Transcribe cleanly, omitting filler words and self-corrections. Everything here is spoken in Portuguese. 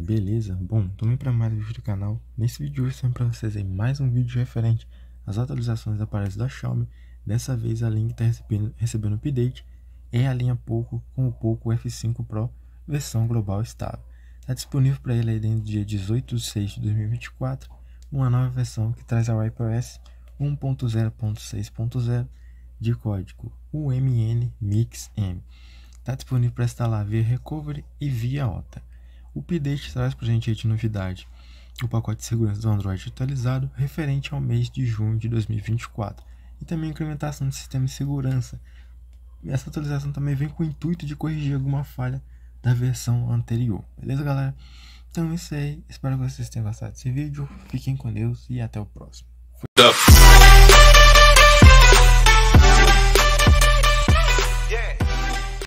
beleza? Bom, também para mais um vídeo do canal. Nesse vídeo hoje eu para vocês aí mais um vídeo referente às atualizações da aparelhos da Xiaomi. Dessa vez a linha que está recebendo update é a linha Poco com o Poco F5 Pro versão global estável. Está disponível para ele aí dentro do dia 18 de 6 de 2024, uma nova versão que traz a WipeOS 1.0.6.0 de código UMN Mix M. Está disponível para instalar via Recovery e via OTA. O update traz para a gente aí de novidade o pacote de segurança do Android atualizado referente ao mês de junho de 2024 e também a incrementação do sistema de segurança. Essa atualização também vem com o intuito de corrigir alguma falha da versão anterior. Beleza, galera? Então é isso aí. Espero que vocês tenham gostado desse vídeo. Fiquem com Deus e até o próximo. Fui.